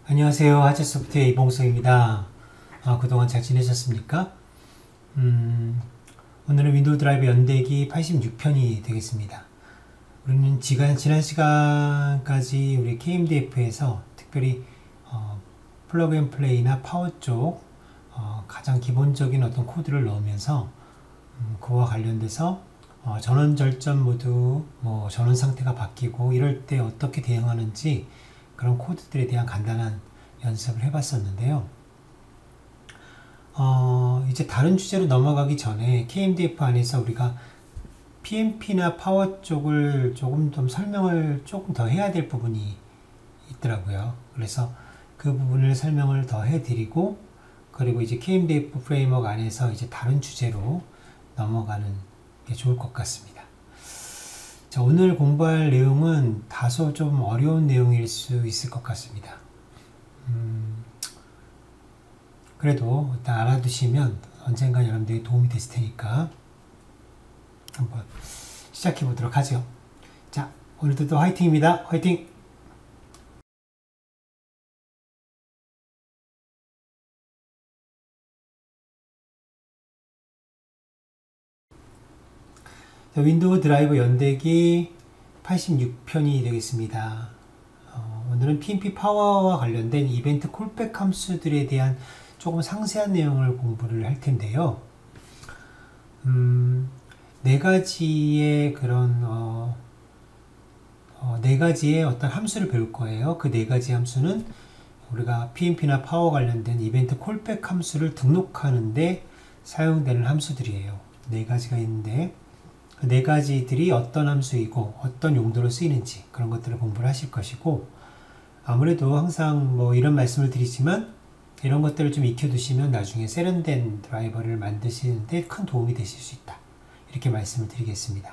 안녕하세요. 하재소프트의 이봉성입니다. 그동안 잘 지내셨습니까? 오늘은 윈도우 드라이브 연대기 86편이 되겠습니다. 우리는 지난 시간까지 우리 KMDF에서 특별히 플러그 앤 플레이나 파워 쪽 가장 기본적인 어떤 코드를 넣으면서 그와 관련돼서 전원 절전 모드, 전원 상태가 바뀌고 이럴 때 어떻게 대응하는지 그런 코드들에 대한 간단한 연습을 해봤었는데요. 이제 다른 주제로 넘어가기 전에 KMDF 안에서 우리가 PMP나 파워 쪽을 조금 좀 설명을 조금 더 해야 될 부분이 있더라고요. 그래서 그 부분을 설명을 더 해드리고, 그리고 이제 KMDF 프레임워크 안에서 이제 다른 주제로 넘어가는 게 좋을 것 같습니다. 자, 오늘 공부할 내용은 다소 좀 어려운 내용일 수 있을 것 같습니다. 그래도 일단 알아두시면 언젠가 여러분들이 도움이 됐을 테니까 한번 시작해 보도록 하죠. 자, 오늘도 또 화이팅입니다. 화이팅! 자, 윈도우 드라이브 연대기 86편이 되겠습니다. 오늘은 PMP 파워와 관련된 이벤트 콜백 함수들에 대한 조금 상세한 내용을 공부를 할 텐데요. 네 가지의 그런 네 가지의 어떤 함수를 배울 거예요. 그 네 가지 함수는 우리가 PMP나 파워 관련된 이벤트 콜백 함수를 등록하는데 사용되는 함수들이에요. 네 가지가 있는데 그 네 가지들이 어떤 함수이고 어떤 용도로 쓰이는지 그런 것들을 공부를 하실 것이고, 아무래도 항상 이런 말씀을 드리지만 이런 것들을 좀 익혀두시면 나중에 세련된 드라이버를 만드시는데 큰 도움이 되실 수 있다, 이렇게 말씀을 드리겠습니다.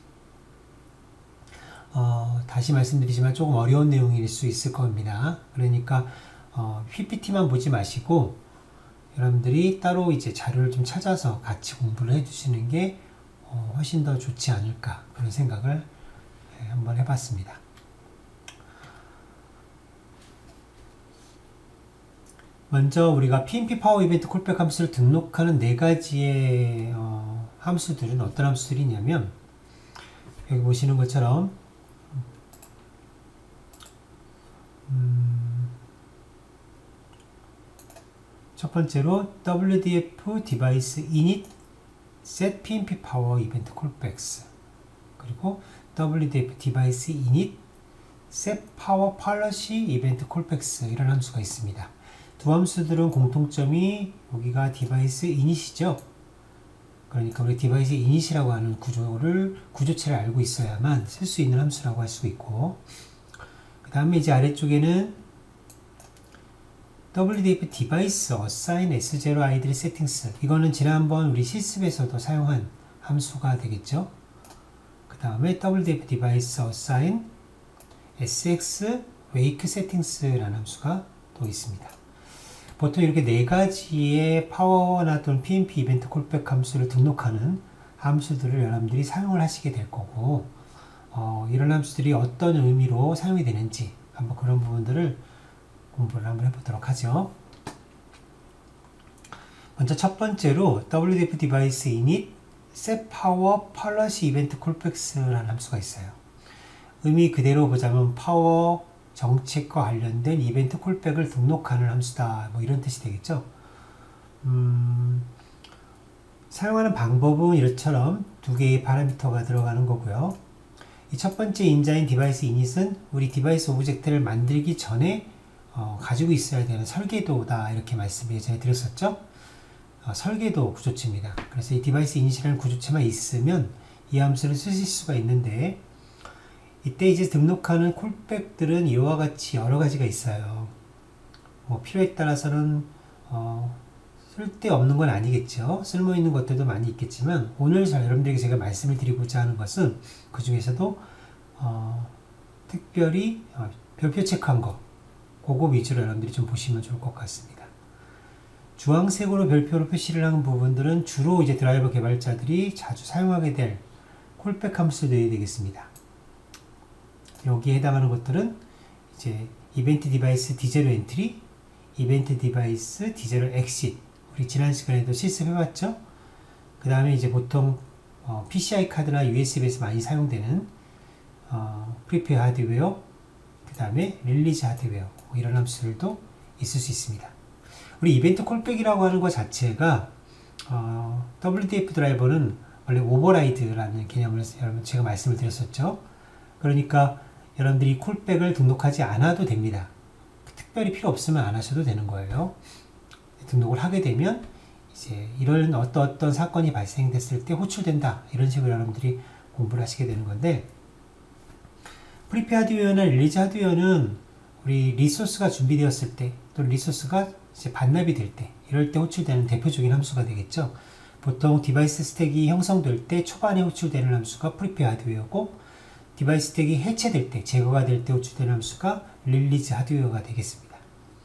다시 말씀드리지만 조금 어려운 내용일 수 있을 겁니다. 그러니까 PPT만 보지 마시고 여러분들이 따로 이제 자료를 좀 찾아서 같이 공부를 해주시는 게 훨씬 더 좋지 않을까, 그런 생각을 한번 해봤습니다. 먼저 우리가 PMP 파워 이벤트 콜백 함수를 등록하는 네 가지의 함수들은 어떤 함수들이냐면, 여기 보시는 것처럼 첫 번째로 WDF device init set PMP power event callbacks, 그리고 WDF device init set power policy event callbacks, 이런 함수가 있습니다. 두 함수들은 공통점이 여기가 디바이스 이닛이죠. 그러니까 우리 디바이스 이닛이라고 하는 구조체를 알고 있어야만 쓸 수 있는 함수라고 할 수 있고, 그 다음에 이제 아래쪽에는 WDF device assign S0 idle settings, 이거는 지난번 우리 실습에서도 사용한 함수가 되겠죠. 그 다음에 WDF device assign SX wake settings라는 함수가 또 있습니다. 보통 이렇게 네 가지의 파워나 또는 PMP 이벤트 콜백 함수를 등록하는 함수들을 여러분들이 사용을 하시게 될 거고, 이런 함수들이 어떤 의미로 사용이 되는지 한번 그런 부분들을 공부를 한번 해보도록 하죠. 먼저 첫 번째로 WDF device init set power policy event callbacks라는 함수가 있어요. 의미 그대로 보자면 파워 정책과 관련된 이벤트 콜백을 등록하는 함수다, 이런 뜻이 되겠죠. 사용하는 방법은 이처럼 두 개의 파라미터가 들어가는 거고요. 이 첫 번째 인자인 디바이스 이닛은 우리 디바이스 오브젝트를 만들기 전에 가지고 있어야 되는 설계도다, 이렇게 말씀을 예전에 드렸었죠. 설계도 구조체입니다. 그래서 이 디바이스 이닛이라는 구조체만 있으면 이 함수를 쓰실 수가 있는데, 이때 이제 등록하는 콜백들은 이와 같이 여러 가지가 있어요. 필요에 따라서는 쓸데없는 건 아니겠죠. 쓸모 있는 것들도 많이 있겠지만, 오늘 여러분들에게 제가 말씀을 드리고자 하는 것은 그 중에서도 특별히 별표 체크한 거, 그거 위주로 여러분들이 좀 보시면 좋을 것 같습니다. 주황색으로 별표로 표시를 하는 부분들은 주로 이제 드라이버 개발자들이 자주 사용하게 될 콜백 함수들이 되겠습니다. 여기에 해당하는 것들은 이제 이벤트 디바이스 D0 엔트리, 이벤트 디바이스 D0 엑싯. 우리 지난 시간에도 실습해봤죠? 그 다음에 이제 보통 PCI 카드나 USB에서 많이 사용되는 프리페어 하드웨어, 그 다음에 릴리즈 하드웨어, 이런 함수들도 있을 수 있습니다. 우리 이벤트 콜백이라고 하는 것 자체가 WDF 드라이버는 원래 오버라이드라는 개념을 여러분 제가 말씀을 드렸었죠. 그러니까 여러분들이 콜백을 등록하지 않아도 됩니다. 특별히 필요 없으면 안 하셔도 되는 거예요. 등록을 하게 되면 이제 이런 어떤 사건이 발생됐을 때 호출된다, 이런 식으로 여러분들이 공부를 하시게 되는 건데, 프리페어 하드웨어나 릴리즈 하드웨어는 우리 리소스가 준비되었을 때, 또 리소스가 이제 반납이 될 때, 이럴 때 호출되는 대표적인 함수가 되겠죠. 보통 디바이스 스택이 형성될 때 초반에 호출되는 함수가 프리페어 하드웨어고, 디바이스 스택이 해체될 때, 제거가 될 때 호출되는 함수가 릴리즈 하드웨어가 되겠습니다.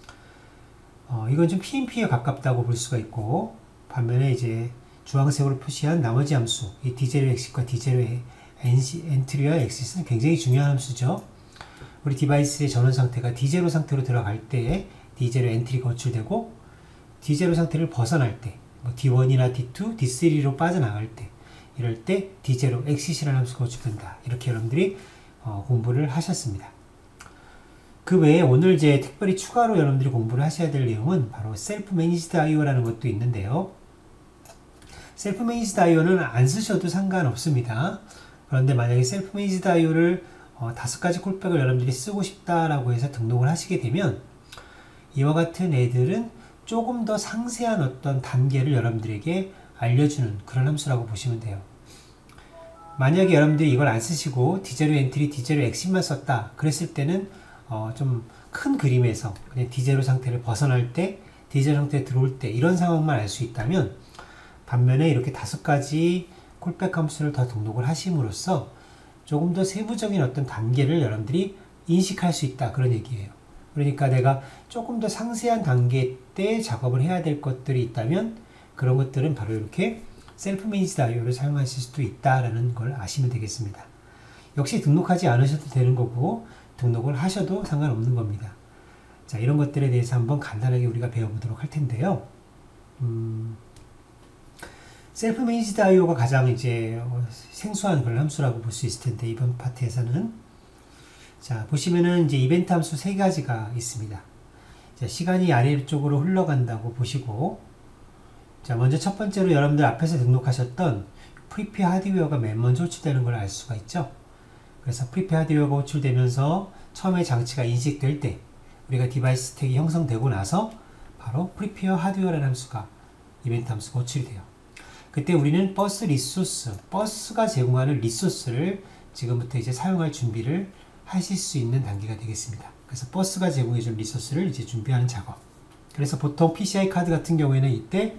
이건 좀 PNP에 가깝다고 볼 수가 있고, 반면에 이제 주황색으로 표시한 나머지 함수, 이 D0 엑싯과 D0 엔트리와 엑싯은 굉장히 중요한 함수죠. 우리 디바이스의 전원 상태가 D0 상태로 들어갈 때 D0 엔트리가 호출되고, D0 상태를 벗어날 때, 뭐 D1이나 D2, D3로 빠져나갈 때, 이럴 때 D0 엑싯이라는 함수가 호출된다. 이렇게 여러분들이 공부를 하셨습니다. 그 외에 오늘 이제 특별히 추가로 여러분들이 공부를 하셔야 될 내용은 바로 셀프 매니지드 IO라는 것도 있는데요. 셀프 매니지드 IO는 안 쓰셔도 상관없습니다. 그런데 만약에 셀프 매니지드 IO를 5가지 콜백을 여러분들이 쓰고 싶다라고 해서 등록을 하시게 되면, 이와 같은 애들은 조금 더 상세한 어떤 단계를 여러분들에게 알려주는 그런 함수라고 보시면 돼요. 만약에 여러분들이 이걸 안 쓰시고 D0 엔트리, D0 엑싯만 썼다 그랬을 때는 좀 큰 그림에서 그냥 D0 상태를 벗어날 때, D0 상태에 들어올 때, 이런 상황만 알 수 있다면, 반면에 이렇게 5가지 콜백 함수를 더 등록을 하심으로써 조금 더 세부적인 어떤 단계를 여러분들이 인식할 수 있다, 그런 얘기예요. 그러니까 내가 조금 더 상세한 단계 때 작업을 해야 될 것들이 있다면, 그런 것들은 바로 이렇게 셀프 매니지드 IO를 사용하실 수도 있다라는 걸 아시면 되겠습니다. 역시 등록하지 않으셔도 되는 거고, 등록을 하셔도 상관없는 겁니다. 자, 이런 것들에 대해서 한번 간단하게 우리가 배워보도록 할 텐데요. 셀프 매니지드 IO가 가장 이제 생소한 그런 함수라고 볼 수 있을 텐데, 이번 파트에서는 자, 보시면은 이제 이벤트 함수 3가지가 있습니다. 자, 시간이 아래쪽으로 흘러간다고 보시고, 자, 먼저 첫 번째로 여러분들 앞에서 등록하셨던 프리페어 하드웨어가 맨 먼저 호출되는 걸 알 수가 있죠. 그래서 프리페어 하드웨어가 호출되면서 처음에 장치가 인식될 때, 우리가 디바이스 스택이 형성되고 나서 바로 프리페어 하드웨어라는 함수가, 이벤트 함수가 호출이 돼요. 그때 우리는 버스 리소스, 버스가 제공하는 리소스를 지금부터 이제 사용할 준비를 하실 수 있는 단계가 되겠습니다. 그래서 버스가 제공해준 리소스를 이제 준비하는 작업. 그래서 보통 PCI 카드 같은 경우에는 이때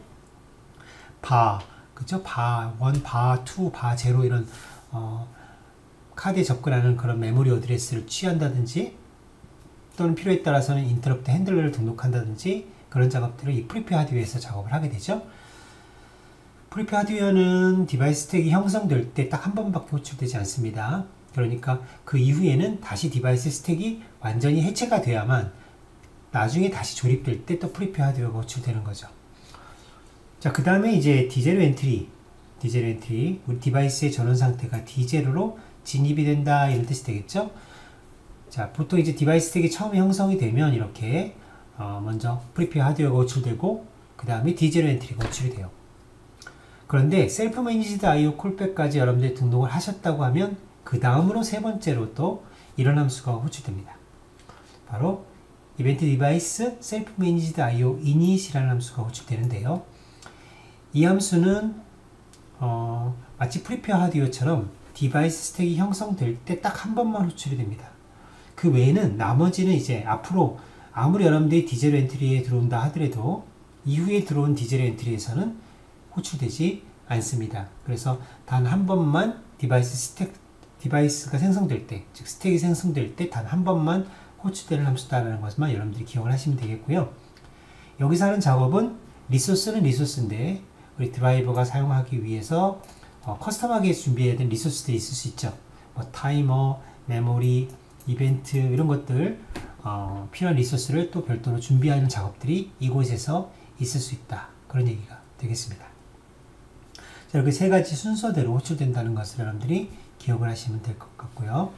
그죠? 바 1, 바 2, 바 0 이런 카드에 접근하는 그런 메모리 어드레스를 취한다든지, 또는 필요에 따라서는 인터럽트 핸들러를 등록한다든지, 그런 작업들을 이 프리페어 하드웨어에서 작업을 하게 되죠. 프리페어 하드웨어는 디바이스 스택이 형성될 때 딱 한 번밖에 호출되지 않습니다. 그러니까 그 이후에는 다시 디바이스 스택이 완전히 해체가 돼야만 나중에 다시 조립될 때 또 프리페어 하드웨어가 호출되는 거죠. 자, 그 다음에 이제 D0 엔트리, 우리 디바이스의 전원 상태가 D0로 진입이 된다, 이런 뜻이 되겠죠. 자, 보통 이제 디바이스 스택이 처음에 형성이 되면 이렇게 먼저 프리페어 하드웨어가 호출되고, 그 다음에 D0 엔트리가 호출이 돼요. 그런데 셀프 매니지드 IO 콜백까지 여러분들이 등록을 하셨다고 하면, 그 다음으로 세 번째로 또 이런 함수가 호출됩니다. 바로 이벤트 디바이스 셀프 매니지드 IO init이라는 함수가 호출되는데요. 이 함수는 마치 프리페어 하드웨어처럼 디바이스 스택이 형성될 때 딱 한 번만 호출이 됩니다. 그 외에는 나머지는 이제 앞으로 아무리 여러분들이 D0 엔트리에 들어온다 하더라도 이후에 들어온 D0 엔트리에서는 호출되지 않습니다. 그래서 단 한 번만 디바이스가 생성될 때, 즉 스택이 생성될 때 단 한 번만 호출되는 함수다라는 것만 여러분들이 기억을 하시면 되겠고요. 여기서 하는 작업은 리소스는 리소스인데, 우리 드라이버가 사용하기 위해서 커스텀하게 준비해야 되는 리소스들이 있을 수 있죠. 뭐 타이머, 메모리, 이벤트 이런 것들 필요한 리소스를 또 별도로 준비하는 작업들이 이곳에서 있을 수 있다. 그런 얘기가 되겠습니다. 자, 이렇게 세 가지 순서대로 호출된다는 것을 여러분들이 기억을 하시면 될 것 같고요.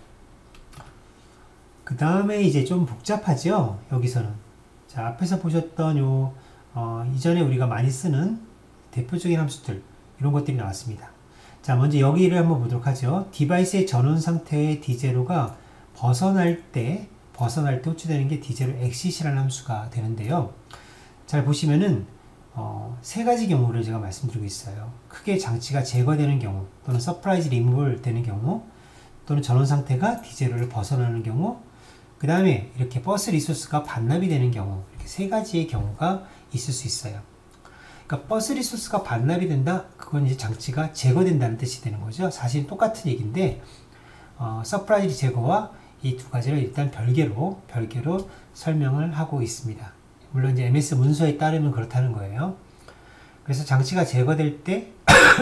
그 다음에 이제 좀 복잡하죠. 여기서는. 자, 앞에서 보셨던 이전에 우리가 많이 쓰는 대표적인 함수들, 이런 것들이 나왔습니다. 자, 먼저 여기를 한번 보도록 하죠. 디바이스의 전원 상태의 D0가 벗어날 때 호출되는 게 D0 exit이라는 함수가 되는데요. 잘 보시면은 세 가지 경우를 제가 말씀드리고 있어요. 크게 장치가 제거되는 경우, 또는 서프라이즈 리무벌 되는 경우, 또는 전원 상태가 D0를 벗어나는 경우, 그 다음에 이렇게 버스 리소스가 반납이 되는 경우, 이렇게 세 가지의 경우가 있을 수 있어요. 그러니까 버스 리소스가 반납이 된다? 그건 이제 장치가 제거된다는 뜻이 되는 거죠. 사실 똑같은 얘기인데, 서프라이즈 제거와 이 두 가지를 일단 별개로 설명을 하고 있습니다. 물론 이제 MS 문서에 따르면 그렇다는 거예요. 그래서 장치가 제거될 때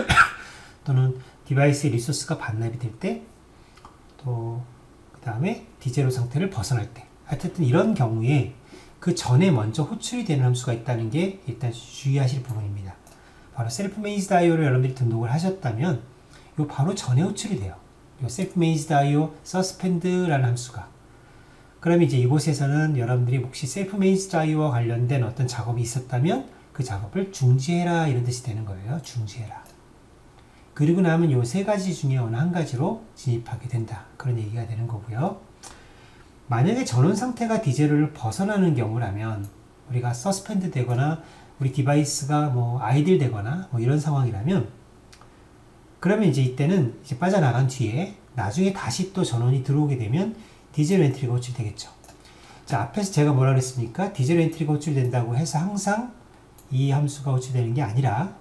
또는 디바이스의 리소스가 반납이 될 때, 또 그 다음에 D0 상태를 벗어날 때, 하여튼 이런 경우에 그 전에 먼저 호출이 되는 함수가 있다는 게 일단 주의하실 부분입니다. 바로 self-managed IO를 여러분들이 등록을 하셨다면 이 바로 전에 호출이 돼요. 이 self-managed IO suspend라는 함수가. 그럼 이제 이곳에서는 여러분들이 혹시 self-managed IO와 관련된 어떤 작업이 있었다면 그 작업을 중지해라, 이런 뜻이 되는 거예요. 중지해라. 그리고 나면 이 세 가지 중에 어느 한 가지로 진입하게 된다. 그런 얘기가 되는 거고요. 만약에 전원 상태가 D0를 벗어나는 경우라면, 우리가 서스펜드 되거나 우리 디바이스가 아이들 되거나 이런 상황이라면, 그러면 이제 이때는 이제 빠져나간 뒤에 나중에 다시 또 전원이 들어오게 되면 D0 엔트리가 호출되겠죠. 자, 앞에서 제가 뭐라 그랬습니까? D0 엔트리가 호출된다고 해서 항상 이 함수가 호출되는 게 아니라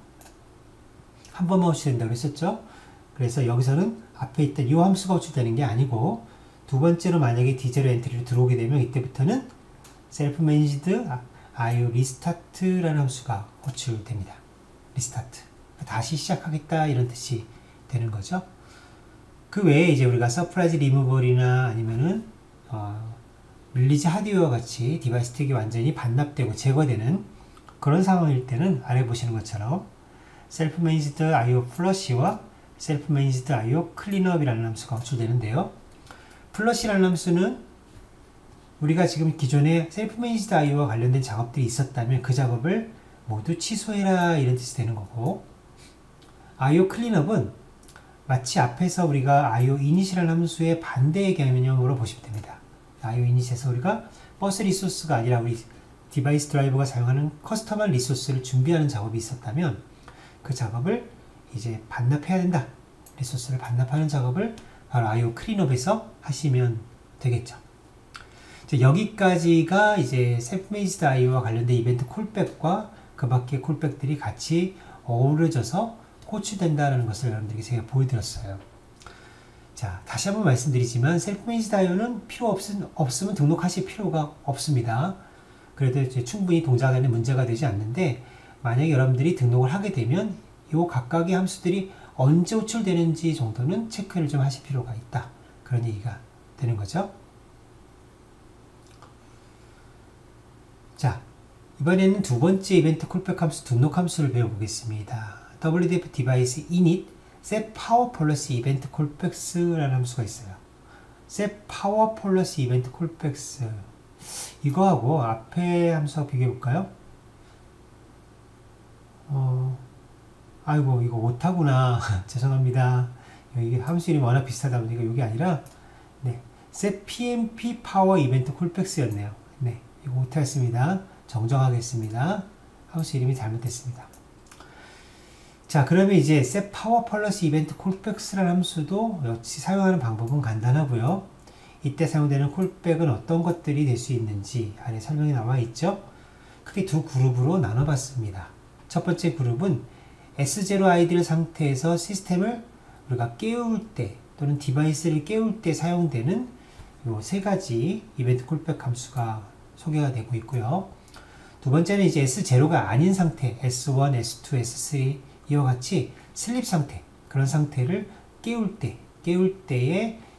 한 번만 호출된다고 했었죠. 그래서 여기서는 앞에 있던 이 함수가 호출되는 게 아니고, 두 번째로 만약에 D0 엔트리로 들어오게 되면 이때부터는 self-managed IO restart라는 함수가 호출됩니다. 리스타트. 다시 시작하겠다, 이런 뜻이 되는 거죠. 그 외에 이제 우리가 서프라이즈 리무벌이나 아니면은 릴리즈 하드웨어와 같이 디바이스 트랙이 완전히 반납되고 제거되는 그런 상황일 때는 아래 보시는 것처럼 self-managed IO flush와 self-managed IO cleanup이라는 함수가 호출되는데요. 플러시라는 함수는 우리가 지금 기존에 self-managed IO와 관련된 작업들이 있었다면 그 작업을 모두 취소해라, 이런 뜻이 되는 거고, IO cleanup은 마치 앞에서 우리가 IO init이라는 함수의 반대의 개념으로 보시면 됩니다. IO init에서 우리가 버스 리소스가 아니라 우리 디바이스 드라이버가 사용하는 커스텀한 리소스를 준비하는 작업이 있었다면 그 작업을 이제 반납해야 된다. 리소스를 반납하는 작업을 바로 IO cleanup에서 하시면 되겠죠. 여기까지가 이제 self-managed IO와 관련된 이벤트 콜백과 그 밖의 콜백들이 같이 어우러져서 호출된다는 것을 여러분들에게 제가 보여드렸어요. 자, 다시 한번 말씀드리지만 self-managed IO는 필요 없으면 등록하실 필요가 없습니다. 그래도 이제 충분히 동작에는 문제가 되지 않는데, 만약에 여러분들이 등록을 하게 되면 이 각각의 함수들이 언제 호출되는지 정도는 체크를 좀 하실 필요가 있다. 그런 얘기가 되는 거죠. 자, 이번에는 두 번째 이벤트 콜백 함수 등록 함수를 배워보겠습니다. WDF 디바이스 init set power 플러스 이벤트 콜백스라는 함수가 있어요. set power 플러스 이벤트 콜백스, 이거하고 앞에 함수하고 비교해 볼까요? 아이고, 이거 오타구나. 죄송합니다. 이게 함수 이름이 워낙 비슷하다 보니까 이게 아니라, 네, set PMP power 이벤트 콜백스였네요. 네, 이거 오타였습니다. 정정하겠습니다. 함수 이름이 잘못됐습니다. 자, 그러면 이제 set power 플러스 이벤트 콜백스라는 함수도 역시 사용하는 방법은 간단하고요. 이때 사용되는 콜백은 어떤 것들이 될 수 있는지 아래 설명이 나와 있죠. 크게 두 그룹으로 나눠봤습니다. 첫 번째 그룹은 S0 아이들 상태에서 시스템을 우리가 깨울 때 또는 디바이스를 깨울 때 사용되는 요 세 가지 이벤트 콜백 함수가 소개가 되고 있고요. 두 번째는 이제 S0가 아닌 상태, S1, S2, S3 이와 같이 슬립 상태, 그런 상태를 깨울 때의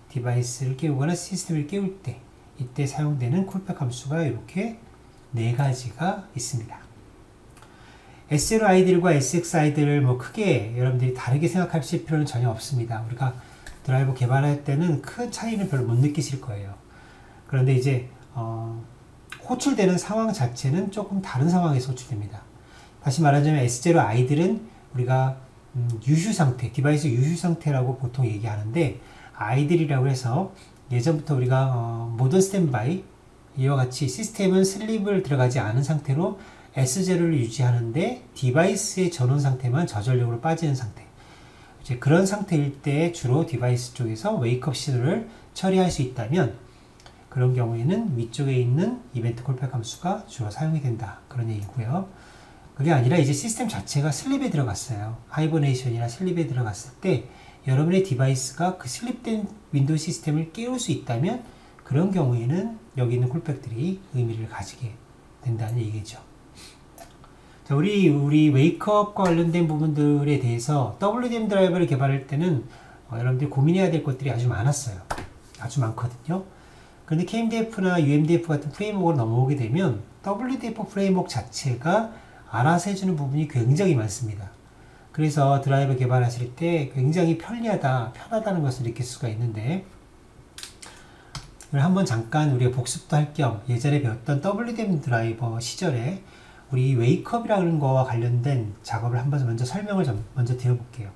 디바이스를 깨우거나 시스템을 깨울 때 이때 사용되는 콜백 함수가 이렇게 네 가지가 있습니다. S0 아이들과 SX 아이들을 뭐 크게 여러분들이 다르게 생각하실 필요는 전혀 없습니다. 우리가 드라이버 개발할 때는 큰 차이는 별로 못 느끼실 거예요. 그런데 이제 호출되는 상황 자체는 조금 다른 상황에서 호출됩니다. 다시 말하자면 S0 아이들은 우리가 유휴 상태, 디바이스 유휴 상태라고 보통 얘기하는데, 아이들이라고 해서 예전부터 우리가 모던 스탠바이 이와 같이 시스템은 슬립을 들어가지 않은 상태로 S0를 유지하는데 디바이스의 전원 상태만 저전력으로 빠지는 상태, 이제 그런 상태일 때 주로 디바이스 쪽에서 웨이크업 신호를 처리할 수 있다면, 그런 경우에는 위쪽에 있는 이벤트 콜백 함수가 주로 사용이 된다, 그런 얘기고요. 그게 아니라 이제 시스템 자체가 슬립에 들어갔어요. 하이버네이션이나 슬립에 들어갔을 때 여러분의 디바이스가 그 슬립된 윈도우 시스템을 깨울 수 있다면, 그런 경우에는 여기 있는 콜백들이 의미를 가지게 된다는 얘기죠. 자, 우리 웨이크업과 관련된 부분들에 대해서 WDM 드라이버를 개발할 때는 여러분들이 고민해야 될 것들이 아주 많았어요. 아주 많거든요. 그런데 KMDF나 UMDF 같은 프레임워크로 넘어오게 되면 WDF 프레임워크 자체가 알아서 해주는 부분이 굉장히 많습니다. 그래서 드라이버 개발하실 때 굉장히 편하다는 것을 느낄 수가 있는데, 한번 잠깐 우리가 복습도 할 겸 예전에 배웠던 WDM 드라이버 시절에 우리 웨이크업이라는 거와 관련된 작업을 한번 먼저 설명을 먼저 드려볼게요.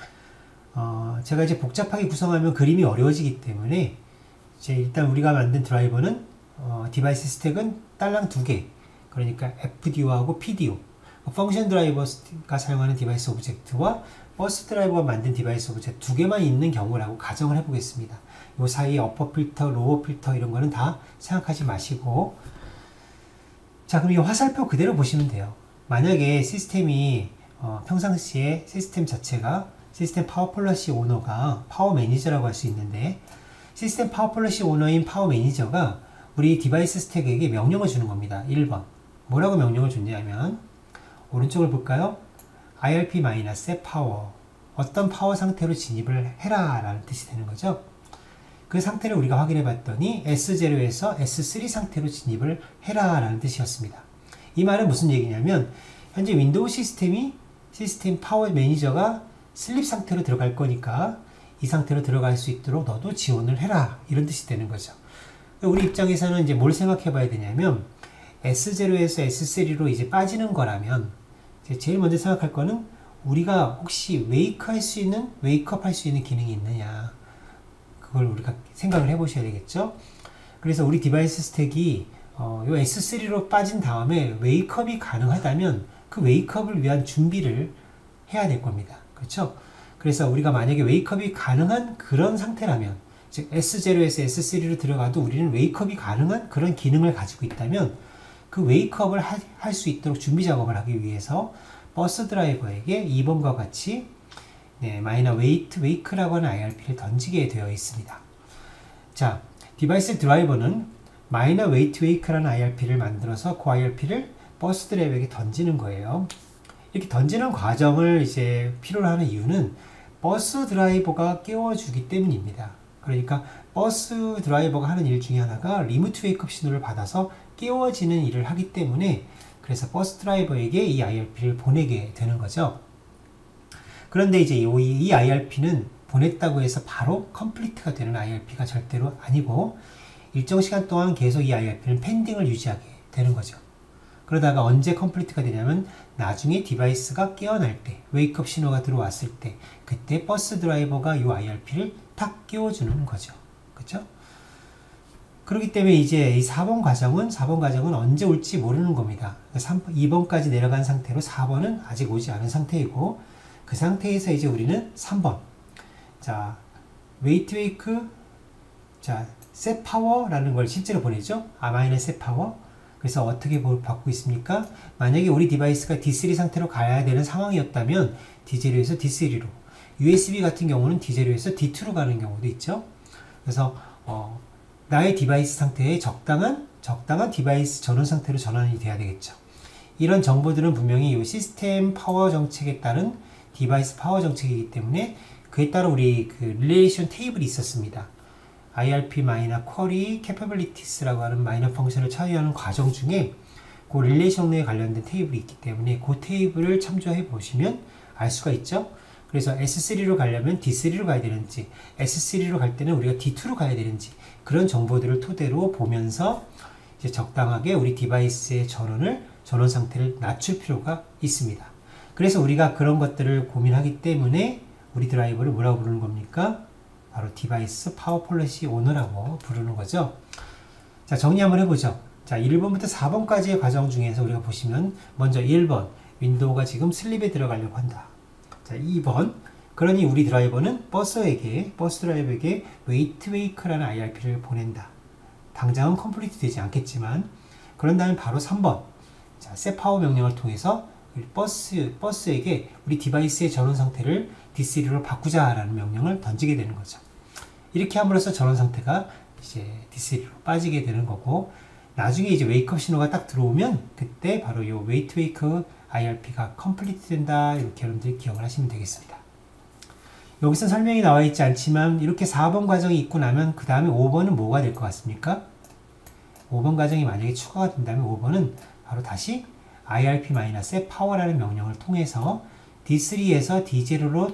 제가 이제 복잡하게 구성하면 그림이 어려워지기 때문에 이제 일단 우리가 만든 드라이버는 디바이스 스택은 딸랑 2개, 그러니까 FDO하고 PDO, 펑션 드라이버가 사용하는 디바이스 오브젝트와 버스 드라이버가 만든 디바이스 오브젝트 2개만 있는 경우라고 가정을 해보겠습니다. 이 사이에 어퍼 필터, 로어 필터 이런 거는 다 생각하지 마시고, 자, 그럼 이 화살표 그대로 보시면 돼요. 만약에 시스템이 평상시에 시스템 자체가 시스템 파워 폴러시 오너가 파워 매니저라고 할 수 있는데, 시스템 파워 폴러시 오너인 파워 매니저가 우리 디바이스 스택에게 명령을 주는 겁니다. 1번 뭐라고 명령을 줬냐면, 오른쪽을 볼까요? IRP-의 파워, 어떤 파워 상태로 진입을 해라 라는 뜻이 되는 거죠. 그 상태를 우리가 확인해 봤더니 S0에서 S3 상태로 진입을 해라 라는 뜻이었습니다. 이 말은 무슨 얘기냐면, 현재 윈도우 시스템 파워 매니저가 슬립 상태로 들어갈 거니까 이 상태로 들어갈 수 있도록 너도 지원을 해라, 이런 뜻이 되는 거죠. 우리 입장에서는 이제 뭘 생각해 봐야 되냐면, S0에서 S3로 이제 빠지는 거라면 제일 먼저 생각할 거는, 우리가 혹시 웨이크업 할 수 있는 기능이 있느냐, 그걸 우리가 생각을 해 보셔야 되겠죠. 그래서 우리 디바이스 스택이 요 S3로 빠진 다음에 웨이크업이 가능하다면 그 웨이크업을 위한 준비를 해야 될 겁니다. 그렇죠? 그래서 우리가 만약에 웨이크업이 가능한 그런 상태라면, 즉 S0에서 S3로 들어가도 우리는 웨이크업이 가능한 그런 기능을 가지고 있다면, 그 웨이크업을 할 수 있도록 준비 작업을 하기 위해서 버스 드라이버에게 2번과 같이 마이너 웨이트 웨이크라고 하는 IRP를 던지게 되어 있습니다. 자, 디바이스 드라이버는 마이너 웨이트 웨이크라는 IRP를 만들어서 그 IRP를 버스 드라이버에게 던지는 거예요. 이렇게 던지는 과정을 이제 필요로 하는 이유는 버스 드라이버가 깨워주기 때문입니다. 그러니까 버스 드라이버가 하는 일 중에 하나가 리모트 웨이크업 신호를 받아서 깨워지는 일을 하기 때문에, 그래서 버스 드라이버에게 이 IRP를 보내게 되는 거죠. 그런데 이제 이 IRP는 보냈다고 해서 바로 컴플리트가 되는 IRP가 절대로 아니고, 일정 시간 동안 계속 이 IRP는 펜딩을 유지하게 되는 거죠. 그러다가 언제 컴플리트가 되냐면, 나중에 디바이스가 깨어날 때, 웨이크업 신호가 들어왔을 때, 그때 버스 드라이버가 이 IRP를 탁 깨워주는 거죠. 그렇죠? 그렇기 때문에 이제 이 4번 과정은 언제 올지 모르는 겁니다. 2번까지 내려간 상태로 4번은 아직 오지 않은 상태이고, 그 상태에서 이제 우리는 3번, 자, 웨이트 웨이크, 자, 셋 파워라는 걸 실제로 보내죠. 마이너 셋 파워. 그래서 어떻게 받고 있습니까? 만약에 우리 디바이스가 D3 상태로 가야 되는 상황이었다면 D0에서 D3로, USB 같은 경우는 D0에서 D2로 가는 경우도 있죠. 그래서 나의 디바이스 상태에 적당한 디바이스 전원 상태로 전환이 돼야 되겠죠. 이런 정보들은 분명히 이 시스템 파워 정책에 따른 디바이스 파워 정책이기 때문에, 그에 따라 우리 그 릴레이션 테이블이 있었습니다. IRP 마이너 query capabilities라고 하는 마이너 펑션을 처리하는 과정 중에 그 릴레이션에 관련된 테이블이 있기 때문에 그 테이블을 참조해 보시면 알 수가 있죠. 그래서 S3로 가려면 D3로 가야 되는지, S3로 갈 때는 우리가 D2로 가야 되는지, 그런 정보들을 토대로 보면서 이제 적당하게 우리 디바이스의 전원 상태를 낮출 필요가 있습니다. 그래서 우리가 그런 것들을 고민하기 때문에 우리 드라이버를 뭐라고 부르는 겁니까? 바로 디바이스 파워 폴리시 오너라고 부르는 거죠. 자, 정리 한번 해보죠. 자, 1번부터 4번까지의 과정 중에서 우리가 보시면 먼저 1번, 윈도우가 지금 슬립에 들어가려고 한다. 자, 2번, 그러니 우리 드라이버는 버스 드라이버에게 웨이트 웨이크라는 IRP를 보낸다. 당장은 컴플리트 되지 않겠지만, 그런 다음에 바로 3번, 자, set 파워 명령을 통해서 버스에게 우리 디바이스의 전원 상태를 D3로 바꾸자라는 명령을 던지게 되는 거죠. 이렇게 함으로써 전원 상태가 이제 D3로 빠지게 되는 거고, 나중에 이제 웨이크업 신호가 딱 들어오면 그때 바로 이 웨이트 웨이크 IRP가 컴플리트 된다. 이렇게 여러분들이 기억을 하시면 되겠습니다. 여기서 설명이 나와 있지 않지만 이렇게 4번 과정이 있고 나면 그 다음에 5번은 뭐가 될 것 같습니까? 5번 과정이 만약에 추가가 된다면 5번은 바로 다시 IRP-set power라는 명령을 통해서 D3에서 D0로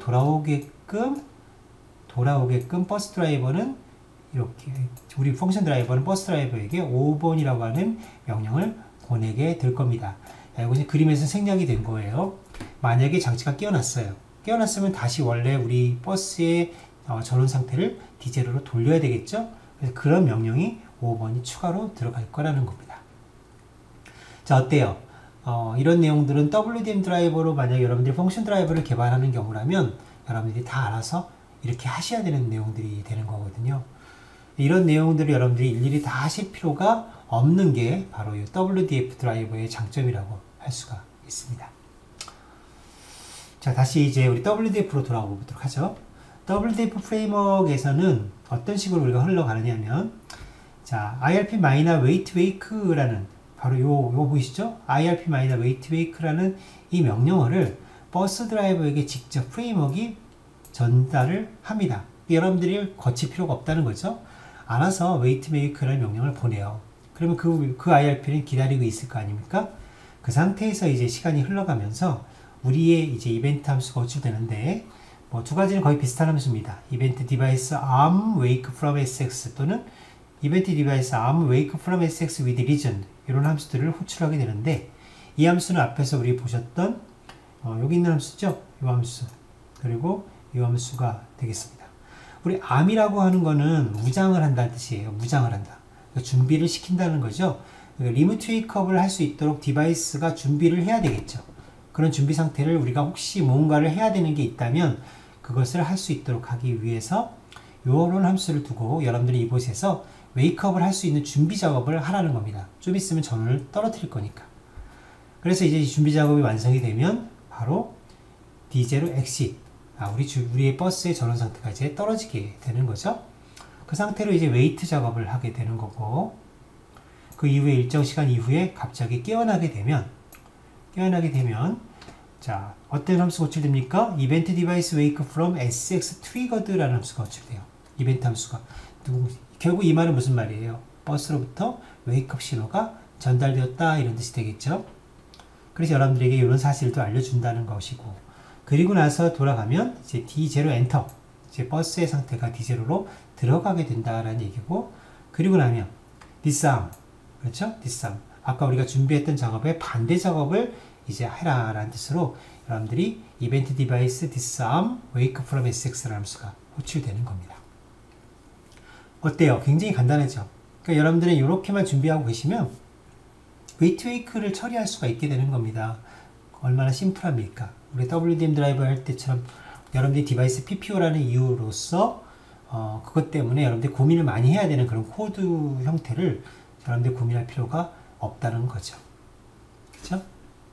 돌아오게끔 버스 드라이버는 이렇게 우리 펑션 드라이버는 버스 드라이버에게 5번이라고 하는 명령을 보내게 될 겁니다. 이것이 그림에서 생략이 된 거예요. 만약에 장치가 깨어났어요. 깨어났으면 다시 원래 우리 버스의 전원 상태를 D0로 돌려야 되겠죠. 그래서 그런 명령이 5번이 추가로 들어갈 거라는 겁니다. 자, 어때요? 이런 내용들은 WDM 드라이버로 만약 여러분들이 펑션 드라이버를 개발하는 경우라면 여러분들이 다 알아서 이렇게 하셔야 되는 내용들이 되는 거거든요. 이런 내용들을 여러분들이 일일이 다 하실 필요가 없는 게 바로 이 WDF 드라이버의 장점이라고 할 수가 있습니다. 자, 다시 이제 우리 WDF로 돌아가 보도록 하죠. WDF 프레임워크에서는 어떤 식으로 우리가 흘러가느냐면, 자, IRP-wait wake라는 바로 요 보이시죠? IRP-wait wake라는 이 명령어를 버스 드라이버에게 직접 프레임워크가 전달을 합니다. 여러분들이 거칠 필요가 없다는 거죠. 알아서 wait wake라는 명령을 보내요. 그러면 그 IRP는 기다리고 있을 거 아닙니까? 그 상태에서 이제 시간이 흘러가면서 우리의 이제 이벤트 함수가 호출되는데, 뭐 두 가지는 거의 비슷한 함수입니다. 이벤트 디바이스 arm wake from SX 또는 이벤트 디바이스 arm wake from SX with region, 이런 함수들을 호출하게 되는데, 이 함수는 앞에서 우리 보셨던 여기 있는 함수죠? 이 함수, 그리고 이 함수가 되겠습니다. 우리 arm이라고 하는 거는 무장을 한다는 뜻이에요. 무장을 한다. 그러니까 준비를 시킨다는 거죠. 그러니까 리모트 웨이크업을 할 수 있도록 디바이스가 준비를 해야 되겠죠. 그런 준비 상태를 우리가 혹시 뭔가를 해야 되는 게 있다면 그것을 할 수 있도록 하기 위해서 이런 함수를 두고 여러분들이 이곳에서 웨이크업을 할 수 있는 준비 작업을 하라는 겁니다. 좀 있으면 전원을 떨어뜨릴 거니까. 그래서 이제 준비 작업이 완성이 되면 바로 D0 exit, 우리의 버스의 전원 상태가 이제 떨어지게 되는 거죠. 그 상태로 이제 웨이트 작업을 하게 되는 거고, 그 이후에 일정 시간 이후에 갑자기 깨어나게 되면 자, 어떤 함수가 호출됩니까? 이벤트 디바이스 wake from SX triggered라는 함수가 호출돼요. 이벤트 함수가. 결국 이 말은 무슨 말이에요? 버스로부터 웨이크업 신호가 전달되었다, 이런 뜻이 되겠죠. 그래서 여러분들에게 이런 사실도 알려준다는 것이고, 그리고 나서 돌아가면 이제 D0 엔터, 이제 버스의 상태가 D0로 들어가게 된다라는 얘기고, 그리고 나면 disarm, 그렇죠? disarm. 아까 우리가 준비했던 작업의 반대 작업을 이제 해라 라는 뜻으로 여러분들이 이벤트 디바이스 disarm wake from SX라는 함수가 호출되는 겁니다. 어때요? 굉장히 간단하죠? 그러니까 여러분들은 이렇게만 준비하고 계시면 웨이트 웨이크를 처리할 수가 있게 되는 겁니다. 얼마나 심플합니까? 우리 WDM 드라이버 할 때처럼 여러분들이 디바이스 PPO라는 이유로서 그것 때문에 여러분들이 고민을 많이 해야 되는 그런 코드 형태를 여러분들이 고민할 필요가 없다는 거죠. 그렇죠?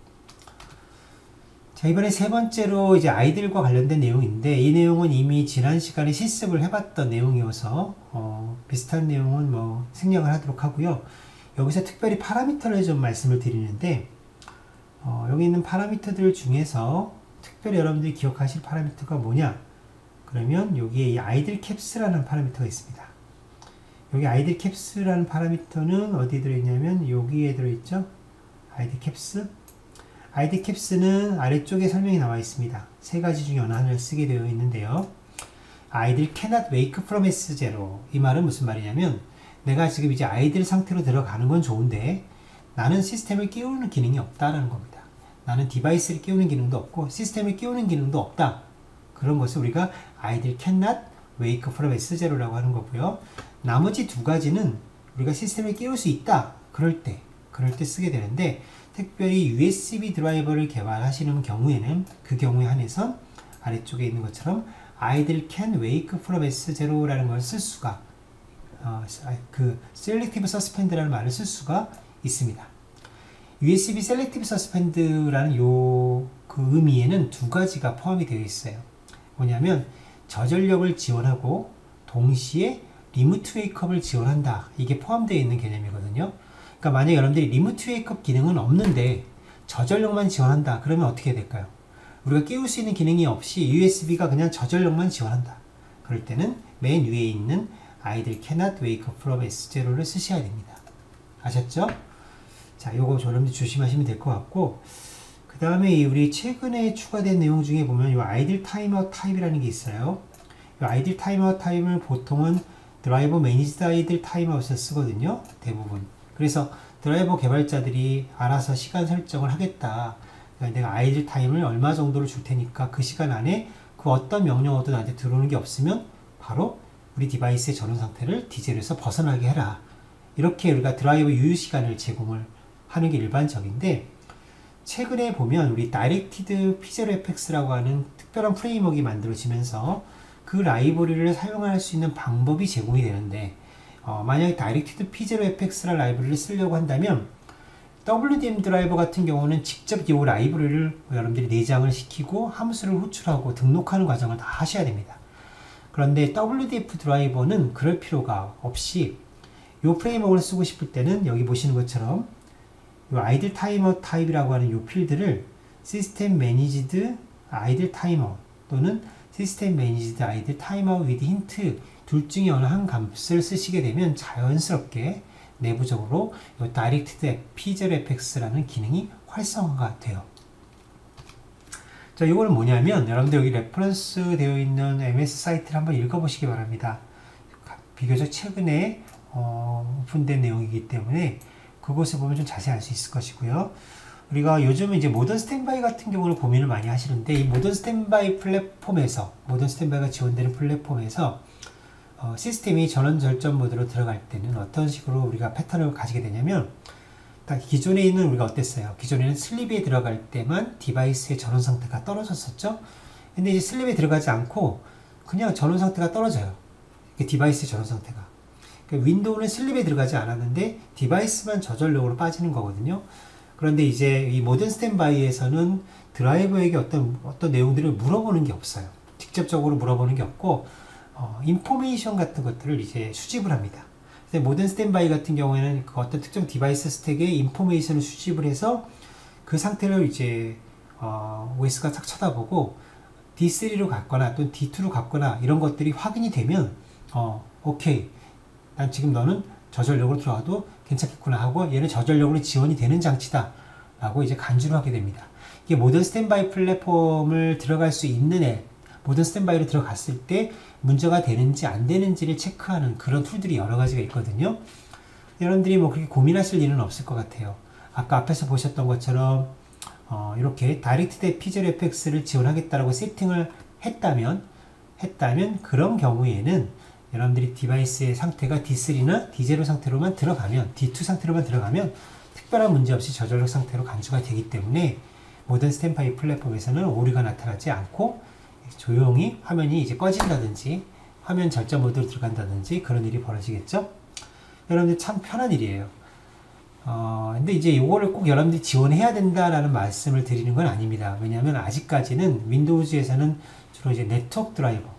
자, 이번에 세 번째로 이제 아이들과 관련된 내용인데, 이 내용은 이미 지난 시간에 실습을 해봤던 내용이어서 비슷한 내용은 뭐 생략을 하도록 하고요. 여기서 특별히 파라미터를 좀 말씀을 드리는데, 여기 있는 파라미터들 중에서 특별히 여러분들이 기억하실 파라미터가 뭐냐? 그러면 여기에 이 아이들 캡스라는 파라미터가 있습니다. 여기 idle caps라는 파라미터는 어디 들어있냐면 여기에 들어있죠. idle caps. idle caps는 아래쪽에 설명이 나와 있습니다. 세 가지 중에 어느 하나를 쓰게 되어 있는데요. idle cannot wake from S0. 이 말은 무슨 말이냐면 내가 지금 이제 idle 상태로 들어가는 건 좋은데 나는 시스템을 깨우는 기능이 없다라는 겁니다. 나는 디바이스를 깨우는 기능도 없고 시스템을 깨우는 기능도 없다. 그런 것을 우리가 idle cannot wake from S0라고 하는 거고요. 나머지 두 가지는 우리가 시스템을 깨울 수 있다. 그럴 때 쓰게 되는데 특별히 USB 드라이버를 개발하시는 경우에는 그 경우에 한해서 아래쪽에 있는 것처럼 idle can wake from S0라는 걸 쓸 수가 selective suspend라는 말을 쓸 수가 있습니다. USB selective suspend라는 그 의미에는 두 가지가 포함이 되어 있어요. 뭐냐면 저전력을 지원하고 동시에 리모트 웨이크업을 지원한다. 이게 포함되어 있는 개념이거든요. 그러니까 만약 여러분들이 리모트 웨이크업 기능은 없는데 저전력만 지원한다. 그러면 어떻게 될까요? 우리가 깨울 수 있는 기능이 없이 USB가 그냥 저전력만 지원한다. 그럴 때는 맨 위에 있는 idle cannot wake up from S0를 쓰셔야 됩니다. 아셨죠? 자, 요거 여러분들 조심하시면 될 것 같고, 그 다음에 우리 최근에 추가된 내용 중에 보면 요 idle timeout type이라는 게 있어요. 요 idle timeout type을 보통은 드라이버 매니지드 idle timeout을 쓰거든요. 대부분. 그래서 드라이버 개발자들이 알아서 시간 설정을 하겠다. 그러니까 내가 idle 타임을 얼마 정도를 줄 테니까 그 시간 안에 그 어떤 명령어도 나한테 들어오는 게 없으면 바로 우리 디바이스의 전원 상태를 디젤에서 벗어나게 해라. 이렇게 우리가 드라이버 유효 시간을 제공을 하는 게 일반적인데, 최근에 보면 우리 Directed P0FX라고 하는 특별한 프레임워크가 만들어지면서 그 라이브러리를 사용할 수 있는 방법이 제공이 되는데, 만약에 Directed P0FX라는 라이브러리를 쓰려고 한다면 WDM 드라이버 같은 경우는 직접 이 라이브러리를 여러분들이 내장을 시키고 함수를 호출하고 등록하는 과정을 다 하셔야 됩니다. 그런데 WDF 드라이버는 그럴 필요가 없이 이 프레임워크를 쓰고 싶을 때는 여기 보시는 것처럼 이 idle timer 타입이라고 하는 이 필드를 system managed idle timer 또는 system managed idle timer with hint 둘 중에 어느 한 값을 쓰시게 되면 자연스럽게 내부적으로 이 Directed P0FX라는 기능이 활성화가 돼요. 자, 이거는 뭐냐면 여러분들 여기 레퍼런스 되어 있는 MS 사이트를 한번 읽어보시기 바랍니다. 비교적 최근에 오픈된 내용이기 때문에 그것을 보면 좀 자세히 알 수 있을 것이고요. 우리가 요즘 이제 모던 스탠바이 같은 경우를 고민을 많이 하시는데 이 모던 스탠바이 플랫폼에서 모던 스탠바이가 지원되는 플랫폼에서 시스템이 전원 절전 모드로 들어갈 때는 어떤 식으로 우리가 패턴을 가지게 되냐면 기존에 있는 우리가 어땠어요? 기존에는 슬립에 들어갈 때만 디바이스의 전원 상태가 떨어졌었죠? 근데 이제 슬립에 들어가지 않고 그냥 전원 상태가 떨어져요. 디바이스의 전원 상태가. 윈도우는 슬립에 들어가지 않았는데 디바이스만 저전력으로 빠지는 거거든요. 그런데 이제 이 모던 스탠바이에서는 드라이버에게 어떤 내용들을 물어보는 게 없어요. 직접적으로 물어보는 게 없고 인포메이션 같은 것들을 이제 수집을 합니다. 모던 스탠바이 같은 경우에는 그 어떤 특정 디바이스 스택에 인포메이션을 수집을 해서 그 상태를 이제 OS가 딱 쳐다보고 D3로 갔거나 또는 D2로 갔거나 이런 것들이 확인이 되면 오케이, 난 지금 너는 저전력으로 들어가도 괜찮겠구나 하고 얘는 저전력으로 지원이 되는 장치다 라고 이제 간주를 하게 됩니다. 이게 모던 스탠바이 플랫폼을 들어갈 수 있는 앱, 모던 스탠바이로 들어갔을 때 문제가 되는지 안 되는지를 체크하는 그런 툴들이 여러 가지가 있거든요. 여러분들이 뭐 그렇게 고민하실 일은 없을 것 같아요. 아까 앞에서 보셨던 것처럼 이렇게 Directed P0FX를 지원하겠다라고 세팅을 했다면 그런 경우에는 여러분들이 디바이스의 상태가 D3나 D0 상태로만 들어가면 D2 상태로만 들어가면 특별한 문제 없이 저전력 상태로 간주가 되기 때문에 모던 스탠바이 플랫폼에서는 오류가 나타나지 않고 조용히 화면이 이제 꺼진다든지 화면 절전 모드로 들어간다든지 그런 일이 벌어지겠죠. 여러분들 참 편한 일이에요. 근데 이제 이거를 꼭 여러분들이 지원해야 된다라는 말씀을 드리는 건 아닙니다. 왜냐하면 아직까지는 윈도우즈에서는 주로 이제 네트워크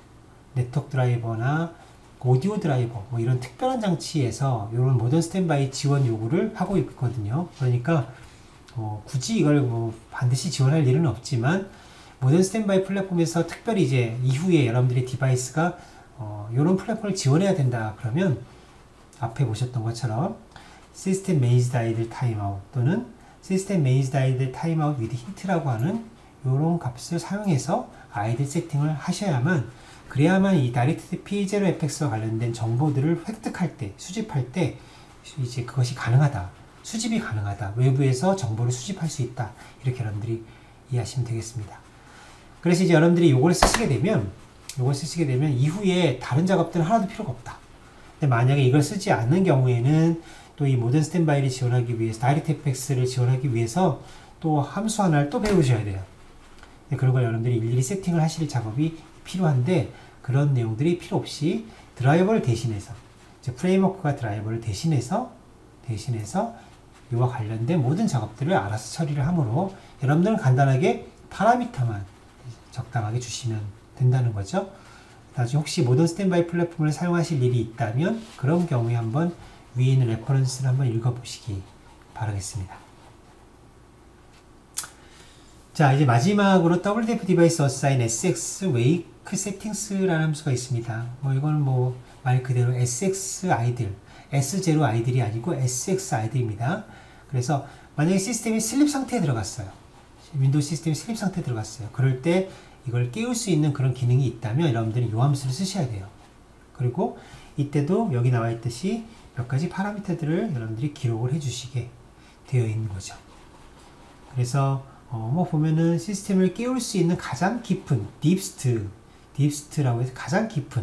드라이버나 오디오 드라이버 뭐 이런 특별한 장치에서 이런 모던 스탠바이 지원 요구를 하고 있거든요. 그러니까 굳이 이걸 뭐 반드시 지원할 일은 없지만 모던 스탠바이 플랫폼에서 특별히 이제 이후에 여러분들의 디바이스가 이런 플랫폼을 지원해야 된다 그러면 앞에 보셨던 것처럼 시스템 매니지드 아이들 타임아웃 또는 시스템 매니지드 아이들 타임아웃 위드 힌트라고 하는 이런 값을 사용해서 아이들 세팅을 하셔야만, 그래야만 이 다이렉트 P0 FX와 관련된 정보들을 획득할 때, 수집할 때 이제 그것이 가능하다. 수집이 가능하다. 외부에서 정보를 수집할 수 있다. 이렇게 여러분들이 이해하시면 되겠습니다. 그래서 이제 여러분들이 이걸 쓰시게 되면 이후에 다른 작업들은 하나도 필요가 없다. 근데 만약에 이걸 쓰지 않는 경우에는 또 이 모던 스탠바이를 지원하기 위해서, 다이렉트 FX를 지원하기 위해서 또 함수 하나를 또 배우셔야 돼요. 그런 걸 여러분들이 일일이 세팅을 하실 작업이 필요한데, 그런 내용들이 필요 없이 드라이버를 대신해서, 이제 프레임워크가 드라이버를 대신해서 이와 관련된 모든 작업들을 알아서 처리를 하므로 여러분들은 간단하게 파라미터만 적당하게 주시면 된다는 거죠. 나중에 혹시 모던 스탠바이 플랫폼을 사용하실 일이 있다면 그런 경우에 한번 위에 있는 레퍼런스를 한번 읽어보시기 바라겠습니다. 자, 이제 마지막으로 WDF 디바이스 어사인 SX 웨이크 세팅스라는 함수가 있습니다. 이거는 말 그대로 SX 아이들, S0 아이들이 아니고 SX 아이들입니다. 그래서 만약에 시스템이 슬립 상태에 들어갔어요. 윈도우 시스템이 슬립 상태에 들어갔어요. 그럴 때 이걸 깨울 수 있는 그런 기능이 있다면 여러분들이 이 함수를 쓰셔야 돼요. 그리고 이때도 여기 나와 있듯이 몇 가지 파라미터들을 여러분들이 기록을 해주시게 되어 있는 거죠. 그래서 보면은 시스템을 깨울 수 있는 가장 깊은 딥스트라고 해서 가장 깊은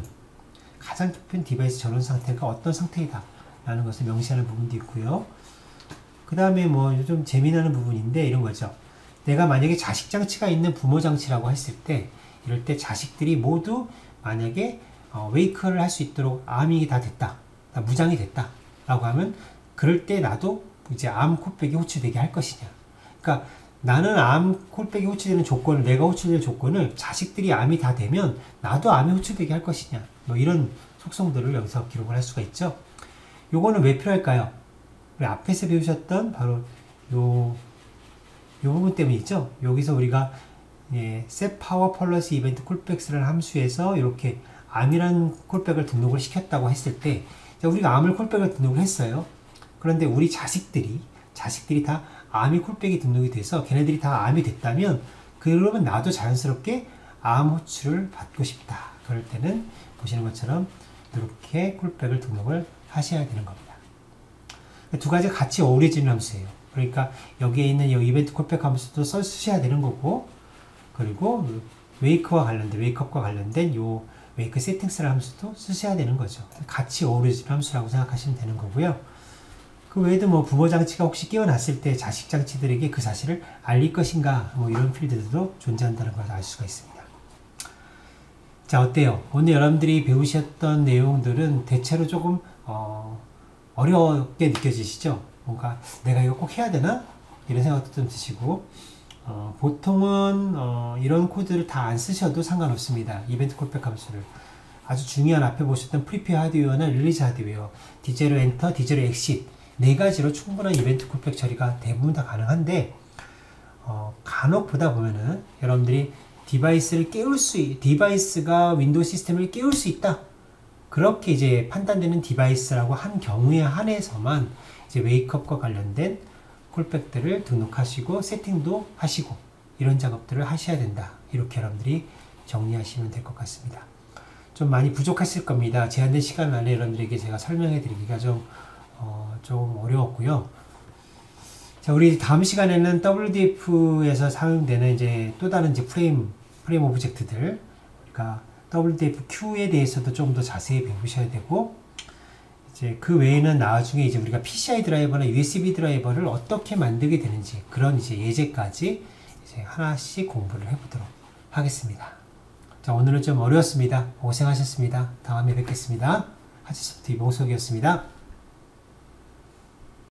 디바이스 전원 상태가 어떤 상태이다 라는 것을 명시하는 부분도 있고요. 그 다음에 좀 재미나는 부분인데 이런 거죠. 내가 만약에 자식 장치가 있는 부모 장치라고 했을 때, 이럴 때 자식들이 모두 만약에 웨이크를 할 수 있도록 암이 다 됐다, 다 무장이 됐다 라고 하면, 그럴 때 나도 이제 암 콜백이 호출되게 할 것이냐. 그러니까 나는 암 콜백이 호출되는 조건을, 내가 호출될 조건을 자식들이 암이 다 되면 나도 암이 호출되게 할 것이냐, 이런 속성들을 여기서 기록을 할 수가 있죠. 요거는 왜 필요할까요? 우리 앞에서 배우셨던 바로 요 부분 때문이죠. 여기서 우리가 set power 플러스 이벤트 콜백스라는 함수에서 이렇게 암이라는 콜백을 등록을 시켰다고 했을 때, 우리가 암을 콜백을 등록을 했어요. 그런데 우리 자식들이 다 암이 콜백이 등록이 돼서 걔네들이 다 암이 됐다면, 그러면 나도 자연스럽게 암 호출을 받고 싶다. 그럴 때는 보시는 것처럼 이렇게 콜백을 등록을 하셔야 되는 겁니다. 두 가지가 같이 어우러지는 함수예요. 그러니까 여기에 있는 이 이벤트 콜백 함수도 쓰셔야 되는 거고, 그리고 웨이크업과 관련된 요 웨이크 세팅스라는 함수도 쓰셔야 되는 거죠. 같이 어우러지는 함수라고 생각하시면 되는 거고요. 그 외에도 부모 장치가 혹시 깨어났을 때 자식 장치들에게 그 사실을 알릴 것인가, 이런 필드도 존재한다는 걸 알 수가 있습니다. 자, 어때요? 오늘 여러분들이 배우셨던 내용들은 대체로 조금 어렵게 느껴지시죠? 뭔가 내가 이거 꼭 해야 되나? 이런 생각도 좀 드시고, 보통은 이런 코드를 다 안 쓰셔도 상관없습니다. 이벤트 콜백 함수를. 아주 중요한 앞에 보셨던 프리페어 하드웨어나 릴리즈 하드웨어, D0 엔터, D0 엑싯 네 가지로 충분한 이벤트 콜백 처리가 대부분 다 가능한데, 간혹 보다 보면은 여러분들이 디바이스가 윈도우 시스템을 깨울 수 있다, 그렇게 이제 판단되는 디바이스라고 한 경우에 한해서만 이제 웨이크업과 관련된 콜백들을 등록하시고 세팅도 하시고 이런 작업들을 하셔야 된다. 이렇게 여러분들이 정리하시면 될 것 같습니다. 좀 많이 부족하실 겁니다. 제한된 시간 안에 여러분들에게 제가 설명해 드리기가 좀 어려웠고요. 자, 우리 다음 시간에는 WDF에서 사용되는 이제 또 다른 이제 프레임 오브젝트들, 그러니까 WDF-Q에 대해서도 좀 더 자세히 배우셔야 되고, 이제 그 외에는 나중에 이제 우리가 PCI 드라이버나 USB 드라이버를 어떻게 만들게 되는지, 그런 이제 예제까지 이제 하나씩 공부를 해보도록 하겠습니다. 자, 오늘은 좀 어려웠습니다. 고생하셨습니다. 다음에 뵙겠습니다. 하치소프트 이봉석이었습니다.